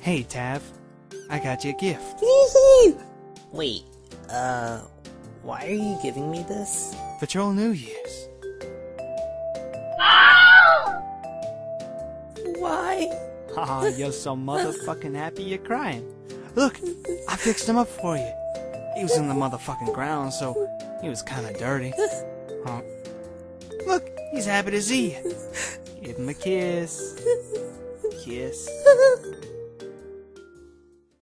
Hey, Tav. I got you a gift. Wait, why are you giving me this? For your New Year's. Why? Aw, you're so motherfucking happy you're crying. Look, I fixed him up for you. He was in the motherfucking ground, so he was kinda dirty. Look, he's happy to see you. Give him a kiss. Kiss.